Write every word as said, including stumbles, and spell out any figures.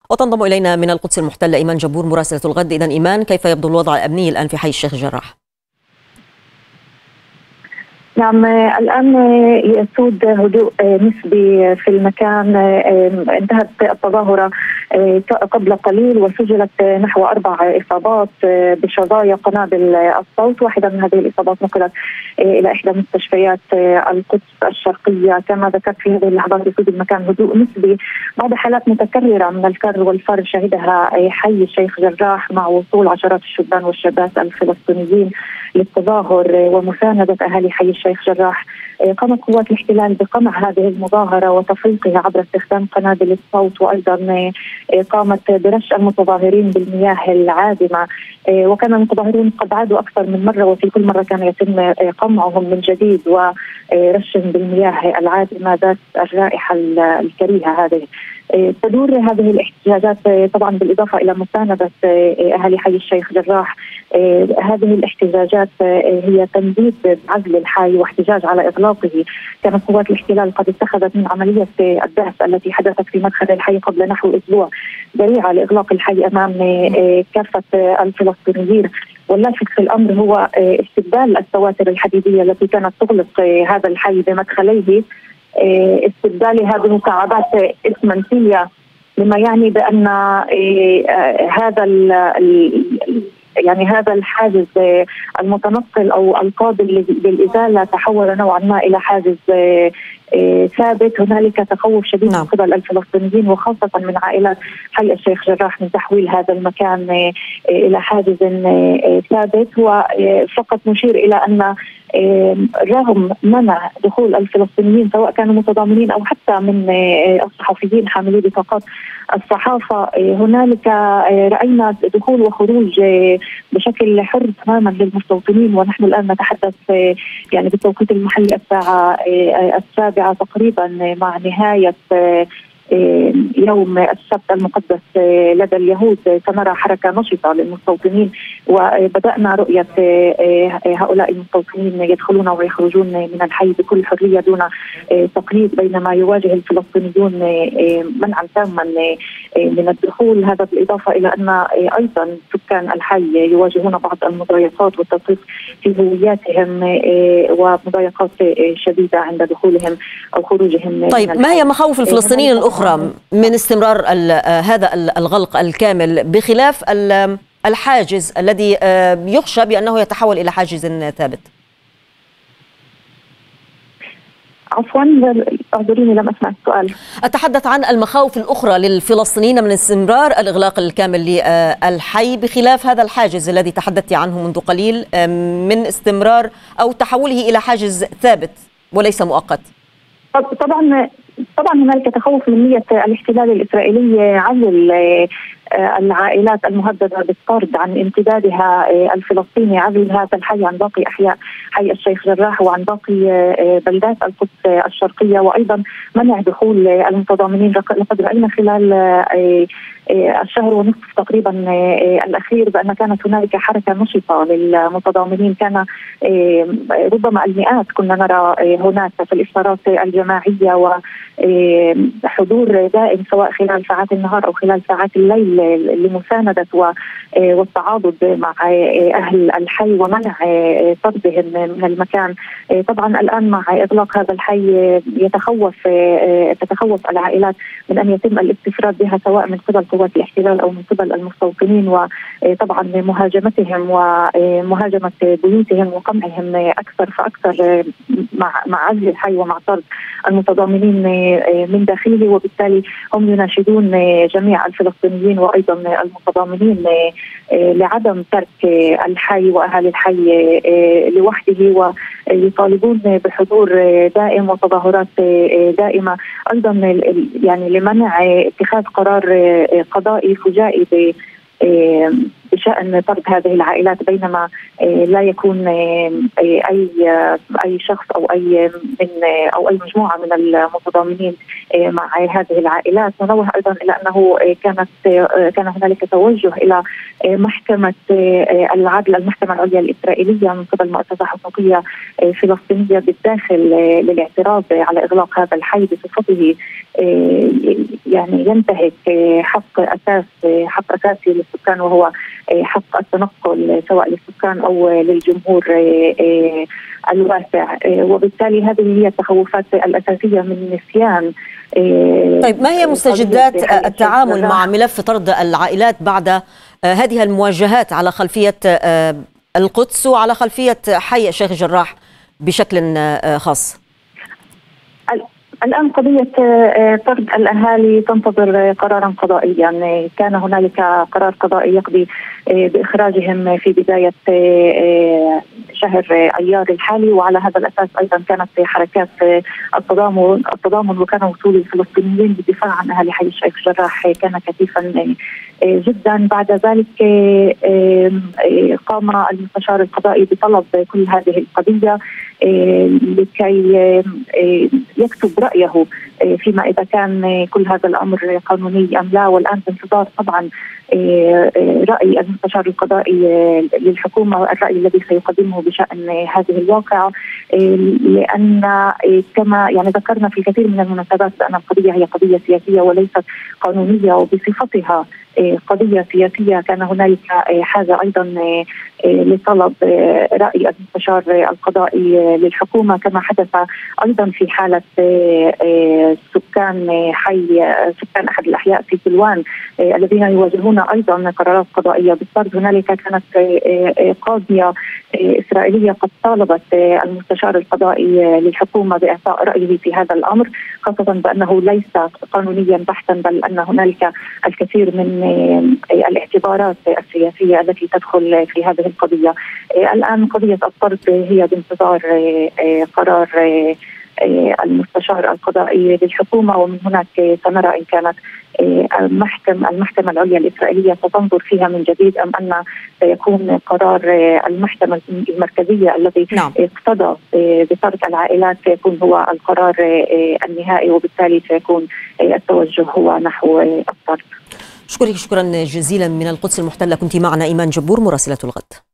وتنضم إلينا من القدس المحتلة إيمان جبور مراسلة الغد. إذن إيمان، كيف يبدو الوضع الأمني الآن في حي الشيخ جراح؟ نعم، الآن يسود هدوء نسبي في المكان. انتهت التظاهرة قبل قليل وسجلت نحو أربع إصابات بشظايا قنابل الصوت. واحدة من هذه الإصابات نقلت إلى إحدى مستشفيات القدس الشرقية. كما ذكرت في هذه اللحظات يسود المكان هدوء نسبي بعد حالات متكررة من الكر والفر شهدها حي الشيخ جراح مع وصول عشرات الشبان والشابات الفلسطينيين للتظاهر ومساندة أهالي حي الشيخ جراح. قامت قوات الاحتلال بقمع هذه المظاهرة وتفريقها عبر استخدام قنابل الصوت، وأيضا قامت برش المتظاهرين بالمياه العادمة. وكان المتظاهرون قد عادوا أكثر من مرة، وفي كل مرة كان يتم قمعهم من جديد ورشهم بالمياه العادمة ذات الرائحة الكريهة هذه. تدور هذه الاحتجاجات طبعا بالإضافة إلى مساندة أهالي حي الشيخ جراح. هذه الاحتجاجات هي تنديد بعزل الحي واحتجاج على إغلاقه. كانت قوات الاحتلال قد اتخذت من عملية الدهس التي حدثت في مدخل الحي قبل نحو أسبوع ذريعة لإغلاق الحي أمام كافة الفلسطينيين. واللافت في الأمر هو استبدال السواتر الحديدية التي كانت تغلق هذا الحي بمدخليه، استبدالها بمكعبات إسمنتية، مما يعني بأن هذا يعني هذا الحاجز المتنقل أو القابل للإزالة تحول نوعا ما إلى حاجز ثابت. هنالك تخوف شديد من قبل الفلسطينيين وخاصة من عائلات حي الشيخ جراح من تحويل هذا المكان إلى حاجز ثابت. وفقط نشير إلى أن رغم منع دخول الفلسطينيين سواء كانوا متضامنين أو حتى من الصحفيين حاملي بطاقات الصحافة، هنالك رأينا دخول وخروج بشكل حر تماما للمستوطنين. ونحن الآن نتحدث يعني بالتوقيت المحلي الساعة السابعة تقريبا مع نهاية يوم السبت المقدس لدى اليهود. سنرى حركة نشطة للمستوطنين، وبدأنا رؤية هؤلاء المستوطنين يدخلون ويخرجون من الحي بكل حرية دون تقييد، بينما يواجه الفلسطينيون منعا تاما من الدخول. هذا بالإضافة إلى أن أيضا سكان الحي يواجهون بعض المضايقات والتدقيق في هوياتهم ومضايقات شديدة عند دخولهم أو خروجهم. طيب، ما هي مخاوف الفلسطينيين الأخرى من استمرار هذا الغلق الكامل بخلاف الحاجز الذي يخشى بأنه يتحول إلى حاجز ثابت؟ عفوا اعذريني لم اسمع السؤال. أتحدث عن المخاوف الأخرى للفلسطينيين من استمرار الإغلاق الكامل للحي بخلاف هذا الحاجز الذي تحدثت عنه منذ قليل من استمرار أو تحوله إلى حاجز ثابت وليس مؤقت. طبعا طبعا هنالك تخوف من نية الاحتلال الإسرائيلي عزل العائلات المهددة بالطرد عن امتدادها الفلسطيني، عزل هذا الحي عن باقي أحياء حي الشيخ جراح وعن باقي بلدات القدس الشرقية، وأيضا منع دخول المتضامنين. لقد رأينا خلال الشهر ونصف تقريبا الأخير بأن كانت هنالك حركة نشطة للمتضامنين. كان ربما المئات كنا نرى هناك في الإفطارات الجماعية وحضور دائم سواء خلال ساعات النهار أو خلال ساعات الليل لمساندة والتعاضد مع أهل الحي ومنع طردهم من المكان. طبعا الآن مع إغلاق هذا الحي يتخوف تتخوف العائلات من أن يتم الاستفراد بها سواء من قبل قوات الاحتلال أو من قبل المستوطنين، وطبعا مهاجمتهم ومهاجمة بيوتهم وقمعهم أكثر فأكثر مع مع عزل الحي ومع طرد المتضامنين من داخله. وبالتالي هم يناشدون جميع الفلسطينيين وأيضا المتضامنين لعدم ترك الحي وأهل الحي لوحده، ويطالبون بحضور دائم وتظاهرات دائمة. أيضا يعني لمنع اتخاذ قرار قضائي فجائي بشأن طرد هذه العائلات، بينما لا يكون أي أي شخص أو أي من أو أي مجموعة من المتضامنين مع هذه العائلات. ننوه أيضا إلى أنه كانت كان هنالك توجه إلى محكمة العدل، المحكمة العليا الإسرائيلية، من قبل مؤسسة حقوقية فلسطينية بالداخل للاعتراض على إغلاق هذا الحي بصفته يعني ينتهك حق أساس حق أساسي للسكان، وهو حق التنقل سواء للسكان أو للجمهور الواسع. وبالتالي هذه هي التخوفات الأساسية من نسيان. طيب، ما هي مستجدات التعامل مع ملف طرد العائلات بعد هذه المواجهات على خلفية القدس وعلى خلفية حي الشيخ جراح بشكل خاص؟ الآن قضية طرد الأهالي تنتظر قرارا قضائيا. كان هنالك قرار قضائي يقضي بإخراجهم في بداية شهر أيار الحالي، وعلى هذا الأساس أيضا كانت حركات التضامن التضامن وكان وصول الفلسطينيين للدفاع عن أهالي حي الشيخ جراح كان كثيفا جدا. بعد ذلك قام المستشار القضائي بطلب كل هذه القضية لكي يكتب رأيه فيما إذا كان كل هذا الأمر قانوني أم لا. والآن بانتظار طبعا رأي المستشار القضائي للحكومة، الرأي الذي سيقدمه بشأن هذه الواقعة، لأن كما يعني ذكرنا في الكثير من المناسبات بأن القضية هي قضية سياسية وليست قانونية، وبصفتها قضية سياسية كان هنالك حاجة أيضا لطلب رأي المستشار القضائي للحكومة، كما حدث أيضا في حالة سكان حي سكان أحد الأحياء في سلوان الذين يواجهون أيضا قرارات قضائية بالطرد. هنالك كانت قاضية إسرائيلية قد طالبت المستشار القضائي للحكومة بإعطاء رأيه في هذا الأمر، خاصة بأنه ليس قانونيا بحتا، بل أن هنالك الكثير من الاعتبارات السياسية التي تدخل في هذه القضية. الآن قضية الطرد هي بانتظار قرار المستشار القضائي للحكومة، ومن هناك سنرى إن كانت المحكمة المحكمة العليا الإسرائيلية ستنظر فيها من جديد أم أن سيكون قرار المحكمة المركزية الذي نعم. اقتضى بطرد العائلات سيكون هو القرار النهائي، وبالتالي سيكون التوجه هو نحو الطرد. أشكرك شكرا جزيلا من القدس المحتلة، كنت معنا إيمان جبور مراسلة الغد.